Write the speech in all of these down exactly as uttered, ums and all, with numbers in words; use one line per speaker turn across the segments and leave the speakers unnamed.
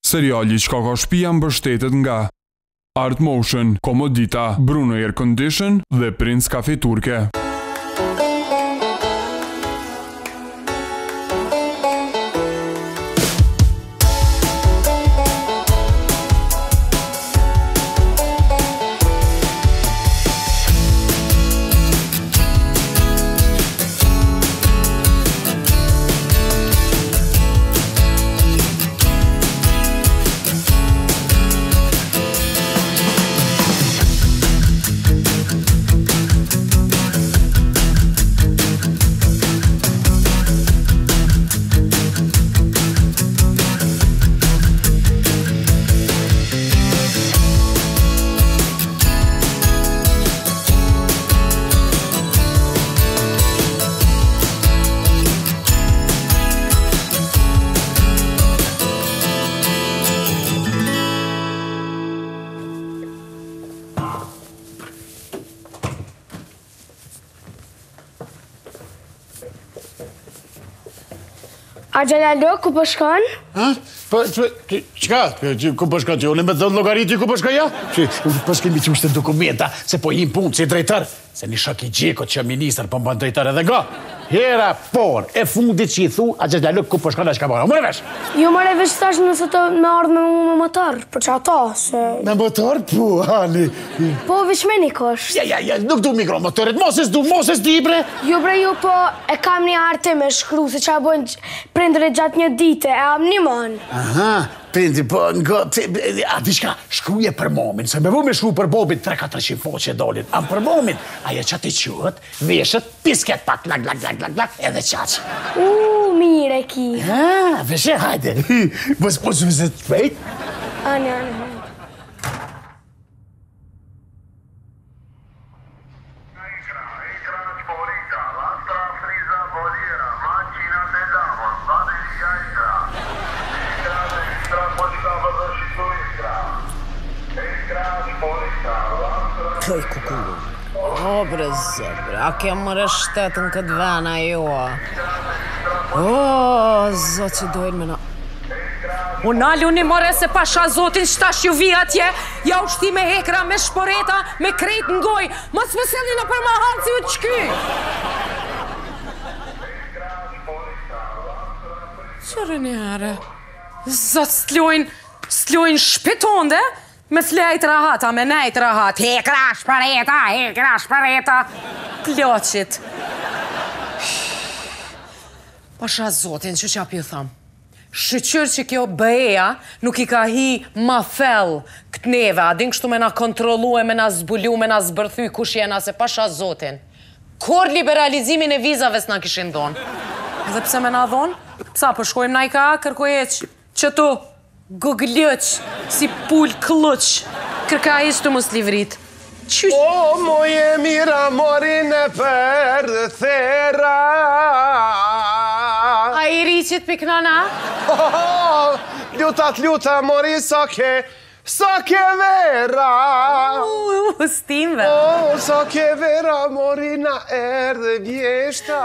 seriali që ka shtëpia mbështetet nga Art Motion, Komodita, Bruno Air Condition dhe Prince Cafe Turke.
A Gjalalo, ku po shkon?
Ha? Po, qka? Ku po shkon që? Unë me dhënë logariti ku po shkon ja? Që, po s'kemi që mështë dokumenta, se po jim punë si drejtar. Se një shok i gjeko që minister po më bënë drejtar edhe ga. Hera por, e fundit që i thu, a Gjalalo, ku po shkon a shka bora. Mërë vesh?
Jo, mërë vesh tash nëse të me ardhë me mu me motor, për që ato, se...
Me motor? Po, Ali.
Po, vesh me një kosht.
Ja, ja, ja, nuk du mikromotorit, moses du, moses di, bre.
Jo, bre, jo, po, e kam një artë me shkru, se që a bojnë prindre gjatë një dite, e am një mon.
Aha, prindri, po, nga, a di shka, shkruje për momin, se me vu me shkru për bobit tre katër qind foqe dolin, am për momin, aja që ti quhet, veshët, pisket pak, lak, lak, lak, lak, lak, edhe qaq.
Uuu, mire ki.
Ha, veshe, hajde, vës po së vëzët të fejt?
Ani, ani, ani.
Këj kukullu. O, bre zëbre, a ke mërë shtetën këtë vena jo. O, zot që dojnë me na...
Unë alu një more se pasha zotin shtash ju vi atje, ja ushti me hekra, me shporeta, me krejt në goj. Mos më selni në për mahalë si u të shky. Qërë njëre? Zot s'tlojnë, s'tlojnë shpitonde? Me flejt rahata, me nejt rahat. Hekra shpareta, hekra shpareta. Kloqit. Pasha zotin, që që apju thamë? Shqyqyr që kjo bëheja nuk i ka hi ma fell këtë neve. A din kështu me na kontrolu e me na zbulu, me na zbërthy kush jena se pasha zotin. Kur liberalizimin e vizave s'na kishin dhonë. Edhe pse me na dhonë? Psa përshkojmë na i ka kërkojeq që tu guglëq, si pull kluq, kërka ishtu mos livrit. Qysh?
O, moje mira morin e për thera.
A i riqit piknana?
Oh, lutat luta mori sa ke, sa ke vera.
U, stimve.
O, sa ke vera mori na erdhe vjeshta.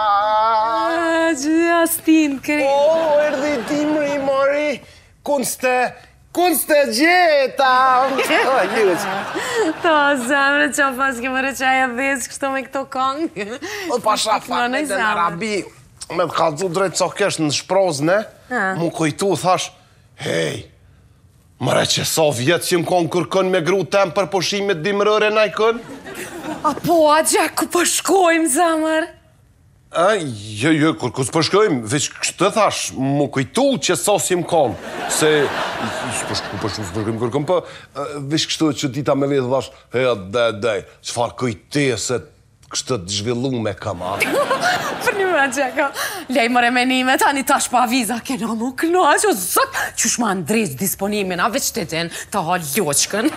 Gjëja stin, kri.
O, erdhe dimri mori. Kunste, kunste gjeta! O, ljus.
To, zemre, që pas ke mërë qaj e vesh kështu me këto kongë.
O, pasha fakte dhe në Arabi, me të kalzu drejtë co kesh në shprozne, mu kujtu, thash, hej, mëre që sa vjetë që më konë kërkën me gru tem për pushimit dimrëre na i kën?
A po, a gjek, ku përshkojmë, zemër?
A, jo, jo, kur kus përshkojmë, veç kështë thash, mu kujtu që sa si më konë, se, ku përshkojmë kërkëm, për, veç kështë që dita me vetë thash, hej, dhe, dhe, qëfar kujteset kështë të zhvillu me kama.
Për një me gjeka, lej mëre menime, tani tash pa viza, kena mu knaq, o zot, qysh ma ndrejt disponimin, a veç të din, ta ha loqkën.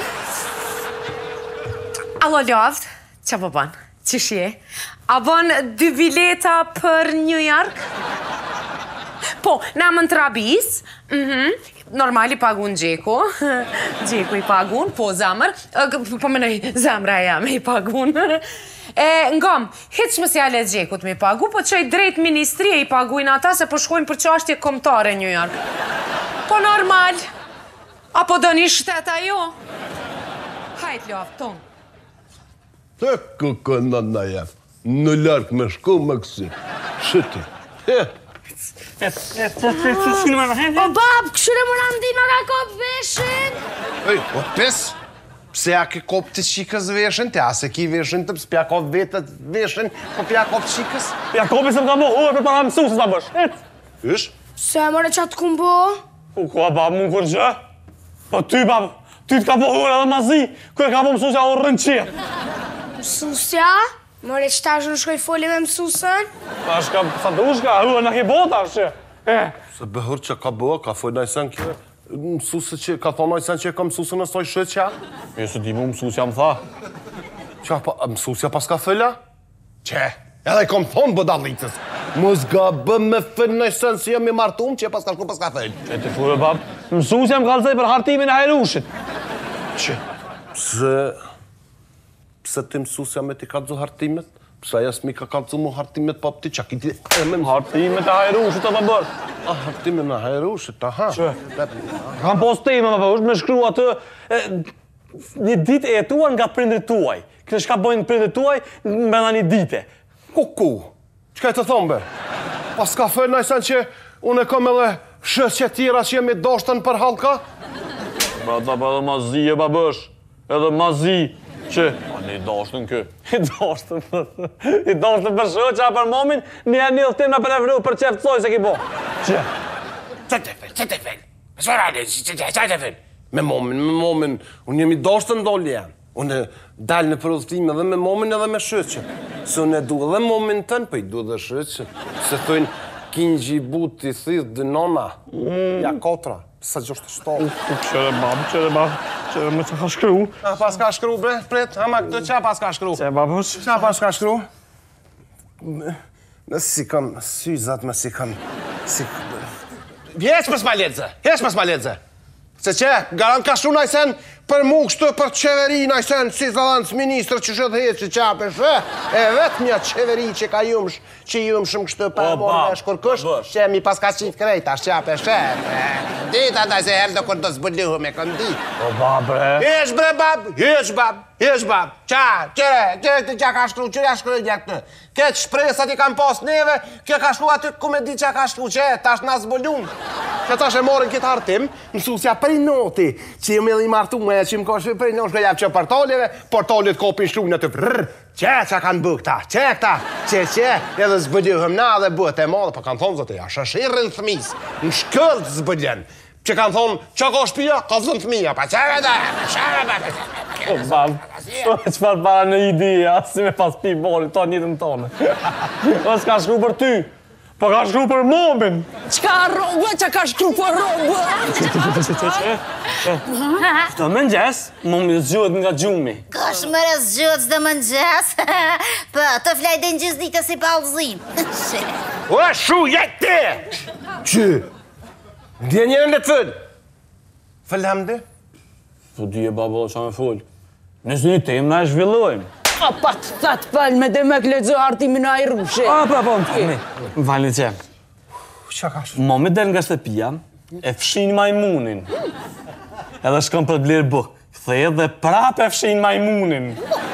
Allo, ljoft, që po ban, qysh je? A bon dy bileta për New York? Po, na më në trabis, normali pagun Gjeku, Gjeku i pagun, po zamër, po menoj zamra jam i pagun. E, ngam, hiç më si ale gjekut mi pagu, po që i drejt ministrie i paguin ata se po shkojnë për qashtje kombëtare New York. Po normal. Apo do një shteta jo? Hajt, Ljof, ton.
Të kukë në në jef. Në larkë me shku më kësi. Shëti.
O bab, këshure më randi në ka kop veshin.
Ej, o pes? Pse ja ke kop të qikës veshin, te ase ki veshin të pja kop vetët veshin, po pja kop qikës?
Ja kopi se më ka bo hurë për para mësusës ta bësh.
Ish?
Se mëre qatë kumbo?
U kua bab mu kur gjë? Po ty bab, ty të ka bo hurë edhe mazi, ku e ka bo mësusja o rënë qirë.
Mësusja? Mëre që tash në shkoj foli me mësusën?
Ta shka, sa të ushka, hurë në ke bota, që. E.
Se behur që ka bëha, ka foj najsen kjo. Mësusë që ka thonë najsen që ka mësusën në soj shët qa?
E se di mu mësusja më tha.
Qa, pa, mësusja pas ka fëlla? Qe, edhe i kom thonë bëdalitës. Mos ga bë me fëll najsen si jam i martum që pas ka shku pas ka fëll.
E të fure bab, mësusja më kalëzaj për hartimin e hajrushit.
Qe, pse... Pse ti mësusja me ti ka dzu hartimet? Pse jas mi ka ka dzu mu hartimet pa ti qa kiti e me më...
Hartimet e hajrushit të të bërë.
A, hartimet e hajrushit, aha.
Që? Kam pos teme, më përsh, me shkru atë... Një dit e jetuar nga prindrit tuaj. Këtë shka bojnë prindrit tuaj, me nga një dite.
Ku, ku? Qka e të thonë, be? Pas ka fërë najsen që unë e kom edhe shës që tjera që jemi doshtën për halka?
Ba, ta pa edhe mazi e babësh. Edhe mazi. Që? A një i dashtën kë. I dashtën, i dashtën për shë, që a për momin, një e një dhëtim në për e vru për qeftë soj se ki bo. Që?
Që të fel, që të fel? Shfarani, që të fel? Me momin, me momin, unë jemi dashtën dolli janë. Unë dalë në përudhëtime dhe me momin edhe me shëqë. Se unë e du edhe momin tënë, për i du dhe shëqë. Se thujnë, kinë gjibuti, thithë, dënona, ja kotra. Sa gjosht të shtohë.
Qere babë, qere babë, qere me që ka shkru.
A pas ka shkru, bre, pret, ama këtë qa pas ka shkru?
Qere babësh?
Qa pas ka shkru? Në si kam, syzat me si kam, si... Vjeq për s'maledze, vjeq për s'maledze. Se që, garant ka shru najsen për mu kështu për qeveri najsen si zalancë ministrë që shëtë heqë që qape shë. E vetë mja qeveri që ka jumsh, që jumshëm kështu për morë dhe shkurkush, që mi pas ka qitë krejta shë qape shë. Dita da se herë do kur do zbulluhu me këndi.
O babre.
Heq bre bab, heq bab, heq bab. Qa, qere, qere të qa ka shkru, qëre ja shkru një këtë. Këtë shpresat i kam pas neve, kjo ka shkru aty ku me di qa ka shkru që, tash na zbullun. Që tash e morën këtë hartim, mësusja prej noti, që jemi edhe i martu me, që më koshë prej noti, shkë japë që portaleve, portalet kopin shlu në të vrrr, që që kanë bë këta, që këta, që që, edhe zbëlluhëm na dhe bëhet e madhe, pa kanë thonë zote, ja, shashirën thmis, në shkëllë të zbëlljen, që kanë thonë, që ka shpia, ka zënë thmija, pa që këta, që këta,
O babë, që farë para në ideja, si me pas pi boli, to njëtën tonë. O s'ka shkru për ty, po ka shkru për momin.
Qka robë, që ka shkru për robë?
Të më njës, momi zgjuhet nga gjumi.
Kash më rës zgjuhet s'do më njës. Po, të flajde në gjithë ditë si palëzim.
O, shu, jetë te! Që? Ndje njërën dhe të fëllë? Fëllë hamde?
Po di e babo që me full. Nësë një tem na e zhvillojmë.
A pa të thatë pëllë me dhe me klezë hartimin a i rushe.
A, pa, po, më të Më valin që.
Qa ka shumë?
Momi del nga shtëpia, e fshin majmunin. Edhe shkon për të blirë bë. Kthej dhe prap e fshin majmunin.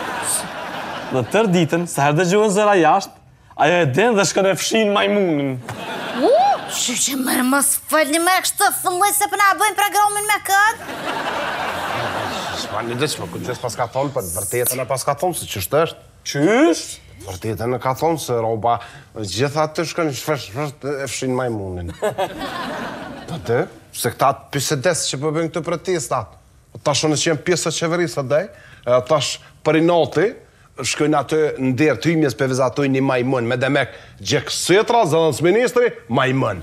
Dhe tër ditën, sa herë dhe gjuhën zëra jashtë, ajo e den dhe shkon e fshin majmunin.
Që që mërë mos fëllë me kështë fëllëj se përna bëjmë programin me këtë?
Shma një dhe që më këtë pas ka thonë, për vërtetën e pas ka thonë, se qështë është?
Qysh?
Vërtetën e ka thonë, se roba gjitha të shkën e fshin majmunin. Po të, se këta pisedes që përbën këtë protestat, tash në që jenë pjesë të qeverisë dhej, tash për i noti, shkojnë atë në derë të imjes për vizatoj një majmën, me demek gjekësitra, zëdhënës ministri, majmën.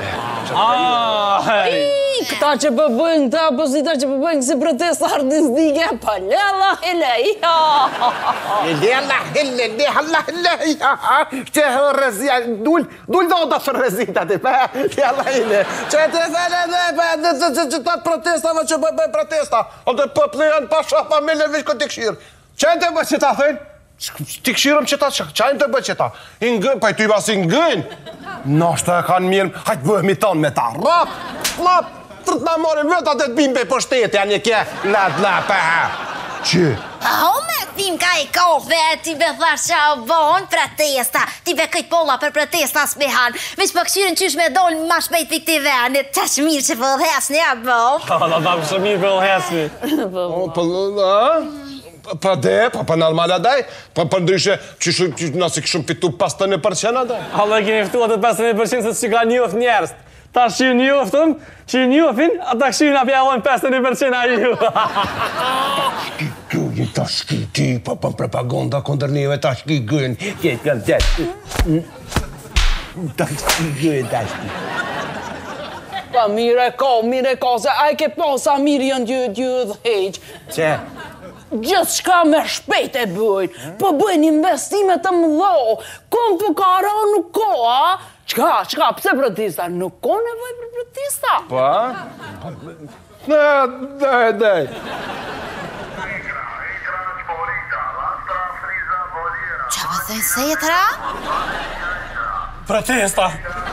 Ahej!
Këta që përbëjnë, këta opozita që përbëjnë kësi protesta ardisdike, pa lela, hele, iha!
Lela, hele, lela, hele, iha! Që e rëzia, dull, dull do të fërrezita ti, pa, lela, hele! Që të fele dhe, që të të protestave që përbëjnë protesta, o të pëplejën pasha familje vishko të këshirë. Që të më që ta thëjnë? Ti këshirëm që ta, qajnë të bë që ta? I ngën, pa i ty bas i ngën. Nashta e kanë mirë, hajtë bëhemi tanë me ta. Rap, lap, tërt na marim vetat e të bimbe për shtete, janë një kje, lat, lap, e ha. Që?
O me tim ka i kofe, ti be thash që a vonë protesta, ti be këjt polla për protesta s'behan, veç për këshirën qysh me dollë ma shpejt për këti venit, qa shmirë që për dhesni, a bo?
Ha, da, da, për shmirë për dhesni.
Për, a? Pa de, pa pa nalmala daj, pa për ndryshe që nësi këshëm fitu pastë një përqena daj.
Allah keni ftu atë pesë një përqenë se që ka njoft njerës. Ta shqy njoftëm, që njofin, ata këshy nga pjallojnë pesë një përqena ju.
Shki ta shki ti, pa për propaganda kondër njëve, ta shki gën. Kjetë kanë tjetë. Ta shki gën, ta shki.
Pa mire ka, mire ka, se a i ke pa sa mirë janë dy dy dhe heqë.
Që?
Gjithë shka me shpejt e bëjnë, po bëjnë investimet të mëdho, kom për kara nuk ko, a? Qka, qka, pse protesta? Nuk ko nevoj për protesta?
Pa? Ne, daj, daj.
Qa për thëjnë se jetë ra?
Protesta!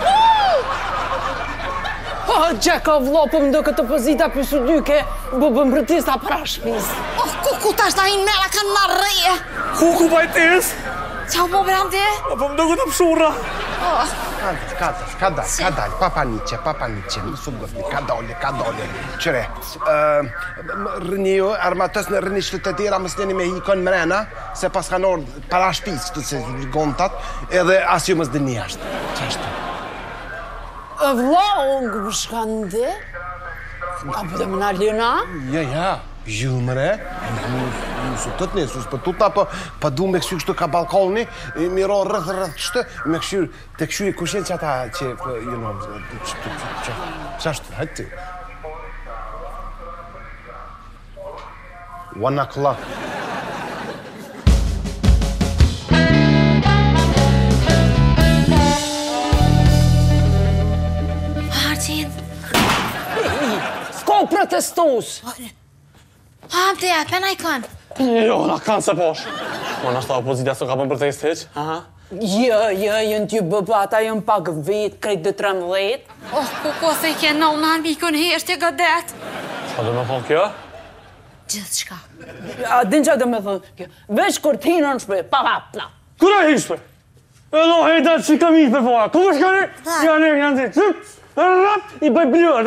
Oh, gjeka vlo, po më do këtë pozita për së dyke, bu bëm protesta pra shpis.
Oh, ku ku tash ta hinë mera kanë marrë reje?
Ku ku bajtis?
Qa u po bram ti?
Po më do këtë pshura.
Kadaj, kadaj, kadaj, kadaj, papanice, papanice, më su gëfni, kadole, kadole. Qëre, rënjo, armatës në rëni qytetira më s'njeni me hikon mrena, se pas kanë orë para shpis, këtë se gontat, edhe as ju më s'dini ashtë. Qashtë?
Vlo, unë për shka ndi? A për të më në lina?
Ja, ja, ju mëre, nësë të të nësë, për tutna, pa du me kësy kështu ka balkoni, miro rrëth rrëth kështu, me kësy, të kësy i kushen që ata që, you know, qashtu, hajtë ti. One o'clock.
S'ko protestus!
Ha, më të jetë, pena i kanë?
Jo, na kanë se posh. Po, nashta opozita s'o ka për protest heq, aha?
Jo, jo, jënë t'ju bëbata, jënë pak vit, krejt dhe tremdhet.
Oh, ku ko se i ke nal në armikën heshtje gadet?
Qa do me thonë kjo?
Gjithë shka.
A din qa do me thonë kjo? Veç kur t'hinë në shpe, pa pa, pla.
Kura hishpe? E do hejtat që kam ishpe fora. Ku është kërë? Janë e, janë të qëtë. Rap, i bëj blur.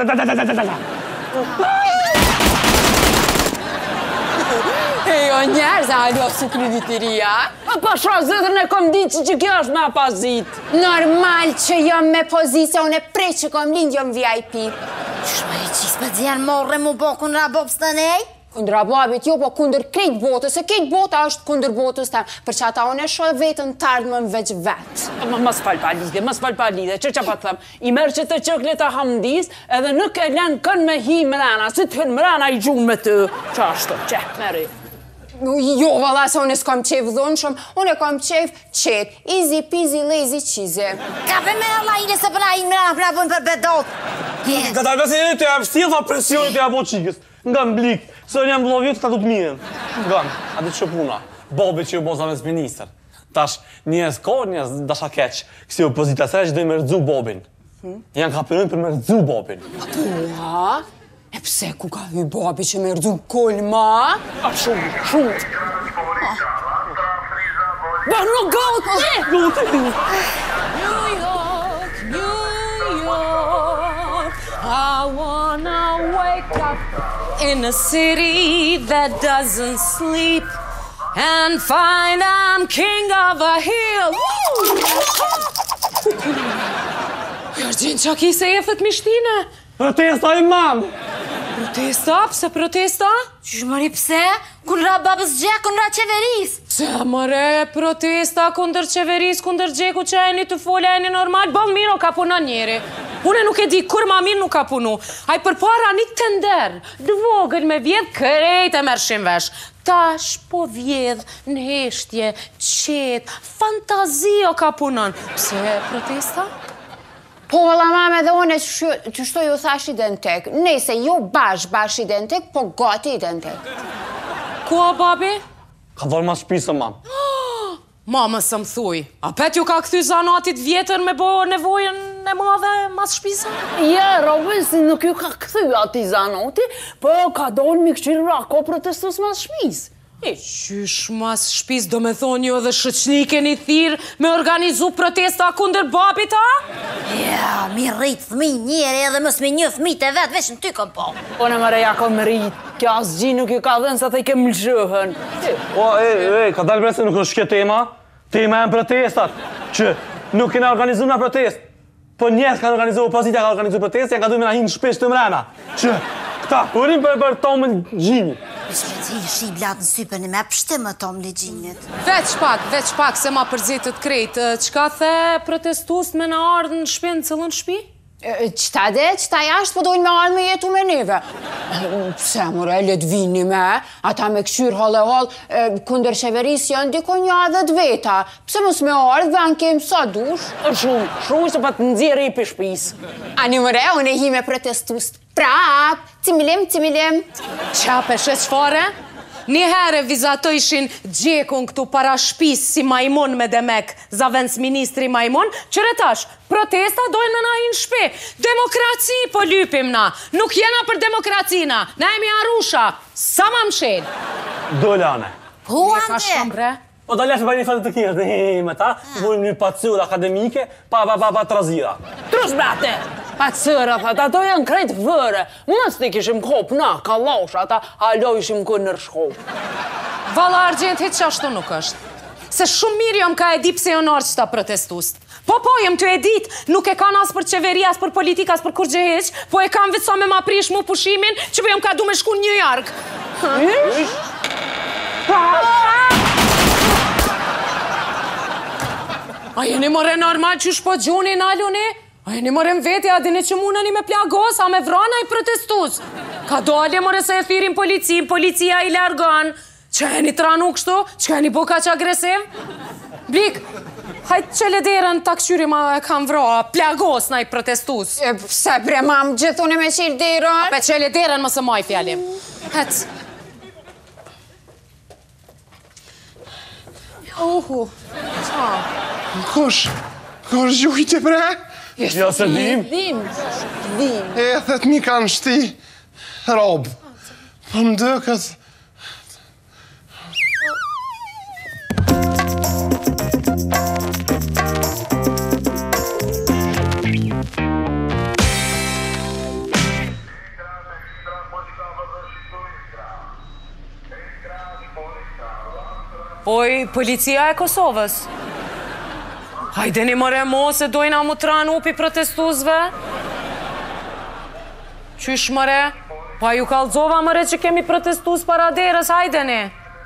E jo njerëz, a lo si krediteria? A pa shra zëtërën e kom ditë që që kjo është me apazit.
Normal që jam me pozisja, unë e prej që kom lind jam V I P.
Shma e qisë për dzjanë morre mu bo kundra bobës të nej?
Kundra babit jo, po kundër krejt botës, e krejt bota është kundër botës tem, për që ata unë e shoh vetën tardë më në veç vetë.
Mas fal pa lidhe, mas fal pa lidhe, që që pa të thëmë, i merë që të qëkle të hamdis, edhe nuk e len kën me hi mrena, si të hën mrena i gjunë me të, që ashtë, që, meri.
Jo, valla, se unë s'kam qef dhonë shumë, unë e kam qef qet, easy peasy, lazy cheesy.
Ka për me alla ine se përna i mrena përna bujnë për bedot.
Ka ta besi e të jam stil tha presionit e abo qikës, nga mblik, se unë jam blovjot ka du të mirën. Nga, a di që puna, Bobi që ju bo zamës minister. Tash, njës ko, njës dasha keq, kësi opozita se që dhe me rëdzu Bobin. Janë ka përën për me rëdzu Bobin.
Pua? E pse ku ka hy Bobi që me rëdzu kolma?
A shumë, shumë. Ba nuk gaut ne!
New York, New York, I wanna wake up in a city that doesn't sleep and find I'm king of a hill. Jërgjin, qa ki se jefët mishtine?
Protesta i mamë!
Protesta? Pse protesta?
Qysh mëri pse? Kundra babës gjek, kundra qeveris.
Se mëre, protesta kundër qeveris, kundër gjeku që e një të folja e një normal, bëm miro ka punon njeri. Une nuk e di, kur ma mirë nuk ka punu. Aj për para një të nder, dëvogël me vjedh krejt e mërshim vesh. Tash po vjedh në heshtje, qet, fantazio ka punon. Pse protesta?
Po, valla mame dhe unë që shto ju thash identik. Nese, jo bash, bash identik, po gati identik.
Kua, babi?
Ka dhërë ma shpisë, mamë.
Mama së më thuj, a pet ju ka këthy zanatit vjetër me bo nevojën e madhe mas shpisa?
Ja, Robin, si nuk ju ka këthy ati zanati, po ka dollë mi këqyrë rako protestus mas shpis.
E qysh mas shpis do me thonë ju dhe shëqni keni thirë me organizu protesta kunder babit, a?
Ja, mi rritë thmi njeri edhe mës me një thmi të vetë, vesh në ty kom po.
O në mëre ja kom rritë, kjo asë gji nuk ju ka dhenë sa të i kem lëshëhën.
O, e, e, ka dalë bre se nuk është kjo tema. Tema e në protestat, që nuk kena organizu në protest. Po njerë ka organizu, opozitja ka organizu protest, janë ka du me na hinë shpesh të mrena. Që këta, përim për për tomën gjinit.
Ishme të i shi blatë në sypën e me pështëm e tomë legjinit.
Veç pak, veç pak se ma përzitët krejt. Qka the protestus me në ardhë në shpi në cëllën shpi?
Qëta dhe, qëta jashtë po dojnë me ardhë me jetu me neve. Pse, more, let vini me, ata me këshyrë hale halë, kunder qeverisë janë diko një adhet veta. Pse mos me ardhë, venë kemë sa dush?
Shumë, shumë se pa të nëzirë i për shpisë.
Ani more, unë e hi me protestus prap, cimilim, cimilim.
Qape, sheq fare? Një herë vizatojshin gjekun këtu para shpis si majmun me demek, zavens ministri majmun, qëretash, protesta dojnë me na hinë shpe. Demokraci po lypim na, nuk jena për demokracina, na emi Arusha, sa ma mshen.
Dolane.
Huante!
O da leshë bëjnë një fatë të kjerë, dhe me ta, vojnë një pacur akademike, pa pa pa pa trazira.
Trush, brate! Pa cëra, thët, ato janë krejt vëre. Mës të kishim kop, na, ka losh, ata halojshim kë nër shkoll.
Vala argjent, hitë qashtu nuk është. Se shumë mirë jom ka e di pse jonë arë qëta protestust. Po, po, jem të e dit, nuk e kanë as për qeveri, as për politika, as për kur gjeheq, po e kam vitësa me ma prish mu pushimin, që po jom ka du me shku një jark.
Ish?
A jeni more normal që shpo gjuni në aluni? A jeni more më veti, a dini që munani me plagos, a me vrana i protestus? Ka dole more se e thirin policin, policia i largon. Që e një tranu kështu? Që e një buka që agresiv? Blik, hajtë që lederën të këshyri ma e kam vroa, plagos na i protestus.
E, pse bre mam gjithune me qilë derën?
Pe që lederën më së maj fjallim. Hec. Uhu, qa?
Kush? Kush gjujtë bre?
Jo se dim.
Dim, dim.
E, thet mi kanë shti robë. Po më dëkët.
Oj, policia e Kosovës. Hajdeni more mo se dojna mu tranu pi protestuzve. Qysh more? Pa ju kalzova more që kemi protestuz para derës, hajdeni.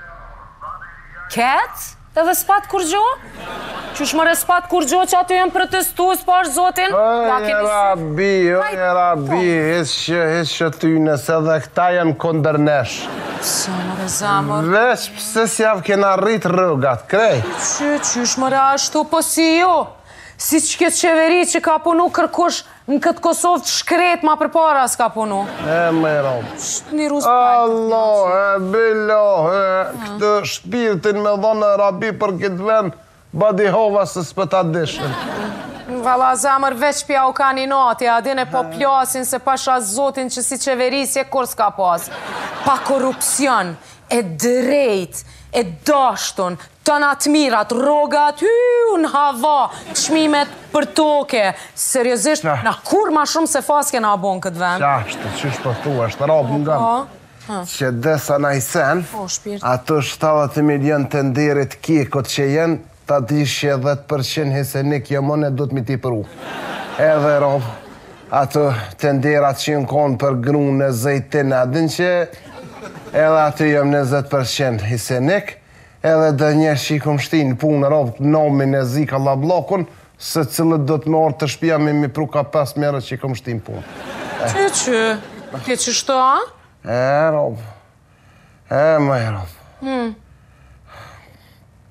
Ket? Edhe s'pat kur gjo? Qysh more s'pat kur gjo që aty jem protestuz, po është zotin?
O, një rabi, o, një rabi, hes që, hes që ty nëse dhe këta janë kondër nesh.
Pse, more zamër?
Veç pëse si javë kena rritë rrëgat, krej.
Që, qysh more ashtu, po si jo? Si që këtë qeveri që ka punu kërkush në këtë Kosovë të shkret ma për para s'ka punu.
E, me robë.
Një rusë pajtë.
Allah, e, bilo, e, këtë shpirtin me dhonë rabi për këtë ven, badi hova se s'pëta dishën.
Vala zamër veç pja u ka një nati, adin e po plasin se pasha zotin që si qeverisje kur s'ka pas. Pa korupcion, e drejt, e dashtun, të natë mirat, rogat, hy, në hava, qmimet për toke. Seriosisht, na kur ma shumë se fas kena bon këtë vend?
Qashtë, qysh për tu, është robë nga më. Që desa na i sen, ato shtatë milion të ndirit kikot që jenë, ta dishje dhjetë përqind hisenik jëmone du të mi ti përu. Edhe robë, ato të ndirat që në konë për grunë në zejtin, adin që edhe aty jëm njëzet përqind hisenik, edhe dhe njerë që i kom shtinë punë robë nomin e zika la blokun, se cilët do të me orë të shpia me mi pru ka pes mjerë që i kom shtinë punë.
Që që? Ke që shto, a?
E, robë. E, më e robë.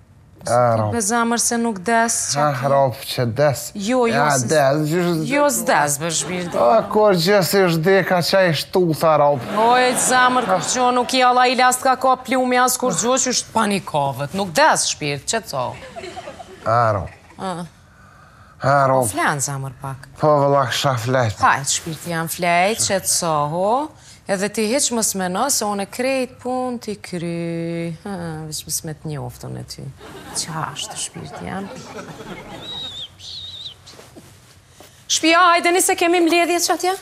Be zemër se nuk des.
Ah, rob, që des.
Jo, jo,
Ja, des.
jo s'des, be shpirti.
A, kur gjësë është deka qaj shtuta, rob.
Oj, zemër, kur gjo nuk i alla i last ka ka plumi as kur gjo që është panikovet. Nuk des, shpirt, që co?
A, rob. A, rob.
Flenë, zemër, pak.
Po, vëlla, kësha flejt.
Hajt, shpirt, jam flejt, që co, ho? Edhe ti heq më smeno, se unë e krejt pun t'i kry. Vish më smet njoftën e ty. Qa është, shpirt, jam? Shpia, hajde një se kemi mbledhje që atje?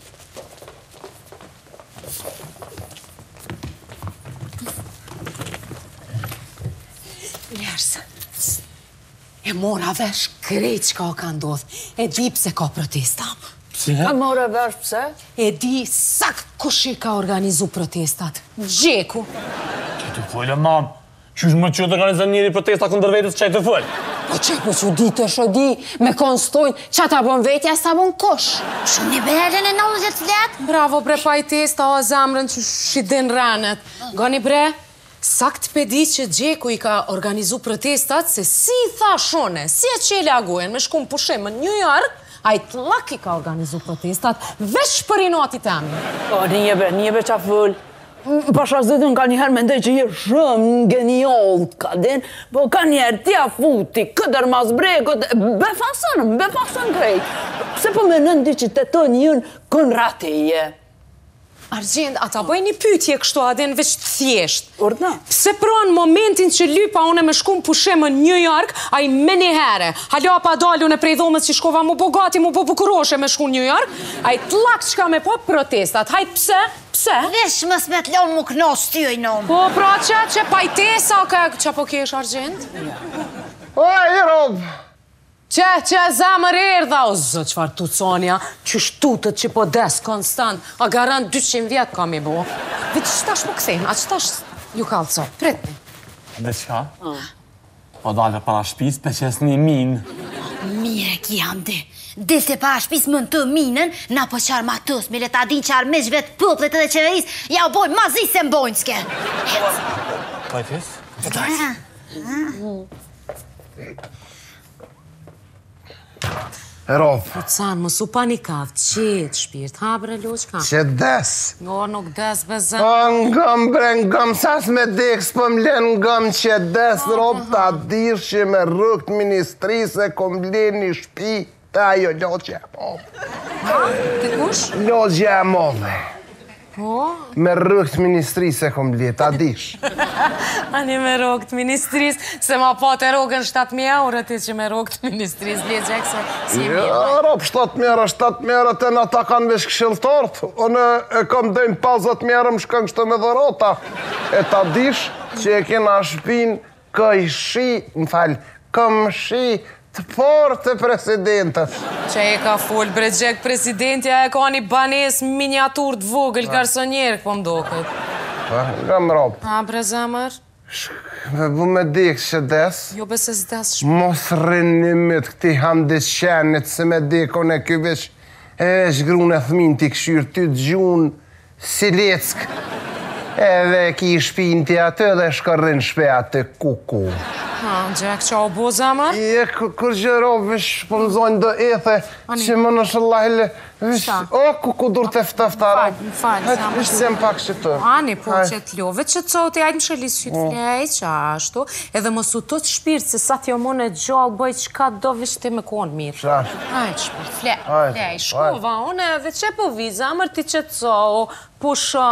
Lërsa, e mora vesh krejt qka ka ndodh. E di pse ka protesta.
A more vesh pse?
E di sakt kush i ka organizu protestat. Gjeku.
Që të folë, mam. Qysh më që të organizën njëri protesta këndër vetës që të folë?
Po që po që di të shodi, me konstojnë, që ta bon vetja, s'ta bon kosh.
Shumë një belen e nëllëzët flet?
Bravo, bre, pajtesta, o zamrën që shidin ranet. Goni, bre, sakt pedi që Gjeku i ka organizu protestat, se si i tha shone, si e që i lagojen me shkum pushim në New York, a i t'lak i ka organizu protestat, vesh për i noti temi.
O, njëbe, njëbe qa full. Pasha zëtën ka njëherë mendoj që je shumë genial, ka din, po ka njëherë tja futi, këtër mas brekot, befasën, befasën krejt. Pse po me nëndi që të të njën kënrateje?
Argjend, ata bëj një pytje kështu adin veç të thjesht.
Ordna?
Pse pranë momentin që lypa une me shkum pushim në New York, a i me një here. Halo pa dalu në prej dhomët që shkova mu bogati, mu po bukuroshe me shku në New York, a i t'lak qka me po protestat. Hajt pse? Pse?
Vesh më smet lonë mu kënos tyj në.
Po pra që, që pajtesa ka... Qa po kesh, Argjend?
Oj, rob!
Që, që zamër erdha, o zë, qfar tuconja, që shtutët që po des konstant, a garant dyqim vjetë kam i bo. Dhe që shtash po këthejmë, a që tash ju kalë co, pritni.
Dhe qka? Po dalë para shpis, pe qes një minë.
Mire ki hamdi. Dilte para shpis më në të minën, na po qarë matus, mire ta din qarë me zhvet pëplet edhe qeveris, ja u bojnë mazi se mbojnë s'ke.
Pajtis?
Rob.
Pucan, më su panikav, qetë shpirt, ha bre loqka?
Që des.
Jo, nuk des, bezë.
O, ngëm, bre, ngëm, sas me deks, po m'len ngëm që des, rob, ta dish që me rëkt ministrise, kom len një shpi, ta jo, loqja e move.
Ha? Të kush?
Loqja e move.
Po?
Me rëkt ministrise, kom len, ta dish.
Ani me rogët ministris, se ma po të rogën shtatë mijë euro ti që me rogët ministris, le gjekse, si e mirë.
Ja, rob, shtatë mijë, shtatë mijë të në ta kanë vesh këshiltort, unë e kom dojnë pesëdhjetë mijë më shkën kështë me dhërota. E ta dish që e kena shpin këj shi, më falë, këm shi të por të presidentës.
Që e ka full, bre gjek presidentja e ka një banes miniatur të vogël garsonjerë, këpo mdokët.
Nga më rob.
A, bre zemër?
Me bu me dikë që des.
Jo bese s'des shpë.
Mos rënimit këti hamdis qenit se me dikon e kjo vesh e vesh grun e thmin t'i këshyr ty t'gjun si leck. Edhe ki shpin t'i atë dhe shkërrin shpe atë kuku.
Ha, gjek qa o bo zemër?
Je, kur gjëro vesh po mëzojnë do ethe që më në shëllahile vesh, o, kuku dur të ftaftarë.
Më falë, më falë.
Vesh zem pak që të.
Ani, po që t'love që t'cote, ajtë më shëllis që t'flej, që ashtu, edhe më su të shpirt, se sa t'jo mone gjallë, bëj qka do vesh ti me konë mirë.
Qash.
Ajtë shpirt, flej, flej, shkova, une edhe që po vi, zemër ti që t'co, pusha.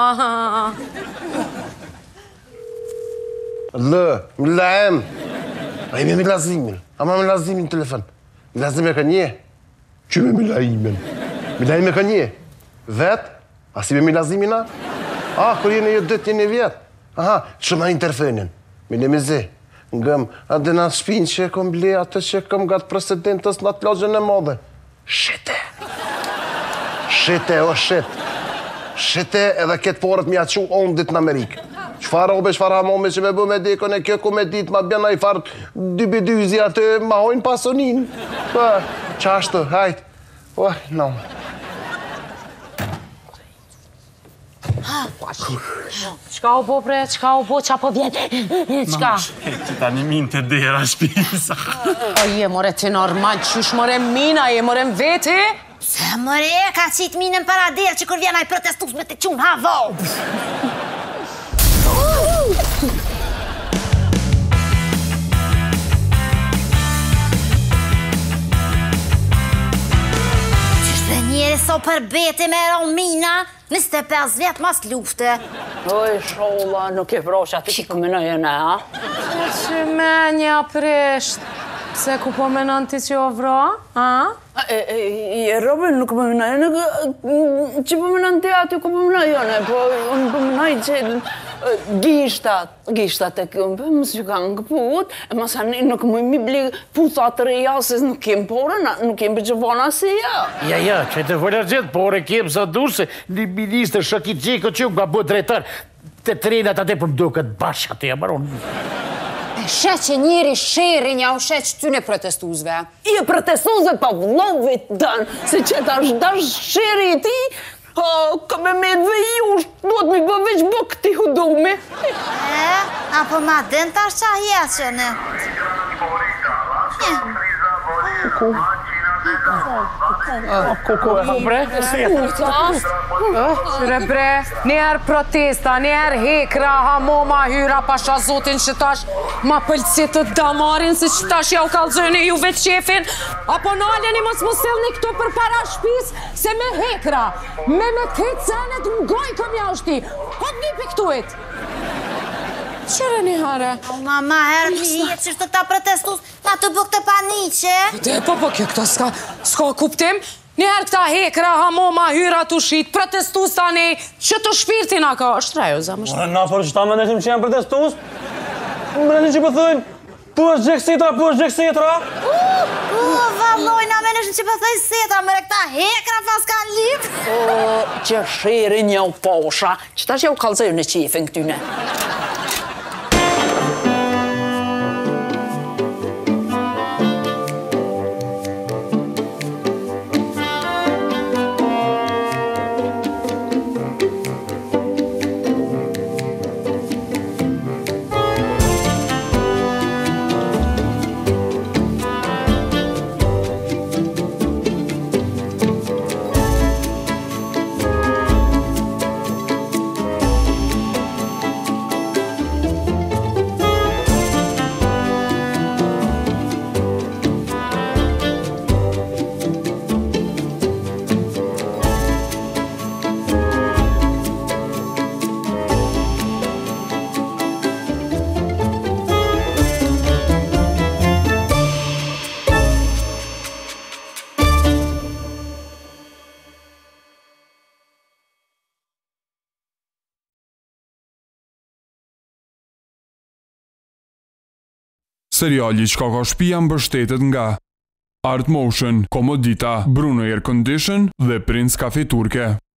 Lë, më laem. A ime me lazimin. Ama me lazimin në telefon. Me lazim e ka nje. Që me me laimin? Me laim e ka nje. Vet? A si me me lazimin a? A, kër jene jo dët jene vjet. Aha, që ma interfenin. Me ne me zi. Ngëm, a dhe nga shpin që e kom ble atë që e kom gatë presidentës në atë lojën e modhe. Shite. Shite, o shit. Shite edhe ketë porët mi aqu ondit në Amerikë. Qfar obe, qfar hamome që me bu me dekon e kjo ku me dit ma bjena i farë dybidyzi atë ma hojnë pasonin. Pa, qashtë, hajtë. Oh, no.
Qka u bo, bre? Qka u bo? Qa po vjen? Qka?
Që ta një minë të dera shpisa.
O je, more, ti normal, qysh, more, mina, je, more, në veti?
Se, more, ka qitë minën para derë që kur vjen aj protestus me të qunë havo. Qështë dhe njeri so për beti me Romina, njëzet e pesë vjetë mas lufte.
Oj, sholla, nuk e vrosh aty që këmënoj e ne, ha?
Që menja prisht. Pse ku po menon ti që o vro, ha?
E, Robin, nuk po menoj, nuk që po menon ti aty ku po menoj jone, po unë po menoj që gishtat, gishtat e këmpe, mësë që kanë këput, e masani nuk më mi bli putat të reja, se nuk kem porë, nuk kem për që vona si ja.
Ja, ja, që të vëllër gjithë, por e kem sa durse, një minister Shaki Gjeko që nga bu drejtar, të trenat atë për mdo këtë bashkë atë e maron.
Shet që njeri sheri nja u shet që ty në protestuzve.
I e protestuzve pa vlovit dënë, se që ta shdash sheri i ti, ka me me dhe jush, duhet mi bëveq bë këti hudumi.
E, apo ma den tash qa hjeqene.
Ku? Ku e ha bre?
Qyre bre, njerë protesta, njerë hekra, hamoma, hyra, pasha zotin që tash ma pëlqit të damarin, se që tash ja u kalzojnë juve qefin, apo naleni mos më selni këtu për para shpis, se me hekra, me me këtë cenet mgoj këm ja ushti, hot nipi këtuit. Qëre një hare?
O, mama, herë një jetë që shtë ta protestus, na të bëk të paniqe.
Dhe, po, po, kjo këta s'ka, s'ka kuptim. Njëherë këta hekra, hamoma, hyra të shit, protestus tani, që të shpirtin a ka, është rejo, zemë është.
Na, por që ta me nëshim që janë protestus? Më nëshim që pëthëjnë, po është gjekësitra, po është gjekësitra.
U, valoj, na me nëshim që pëthëjnë setra, mëre këta hekra pas kanë lip.
O, që shiri një u posha, që ta që u kalzojnë në qifin këtyne.
Seriali Qka ka shtëpia mbështetet nga Art Motion, Komodita, Bruno Air Condition dhe Prince Cafe Turke.